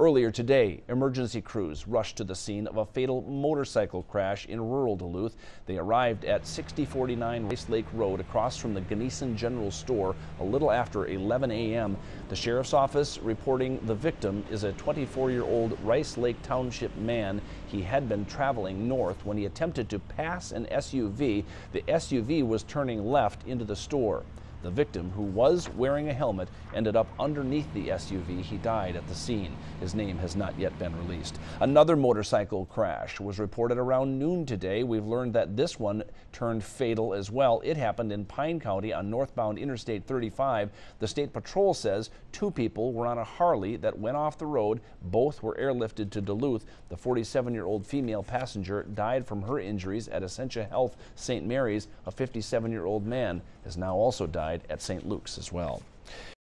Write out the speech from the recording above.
Earlier today, emergency crews rushed to the scene of a fatal motorcycle crash in rural Duluth. They arrived at 6049 Rice Lake Road across from the Gnesen General Store a little after 11 a.m. The sheriff's office reporting the victim is a 24-year-old Rice Lake Township man. He had been traveling north when he attempted to pass an SUV. The SUV was turning left into the store. The victim, who was wearing a helmet, ended up underneath the SUV. He died at the scene. His name has not yet been released. Another motorcycle crash was reported around noon today. We've learned that this one turned fatal as well. It happened in Pine County on northbound Interstate 35. The State Patrol says 2 people were on a Harley that went off the road. Both were airlifted to Duluth. The 47-year-old female passenger died from her injuries at Essentia Health St. Mary's. A 57-year-old man has now also died at St. Luke's as well.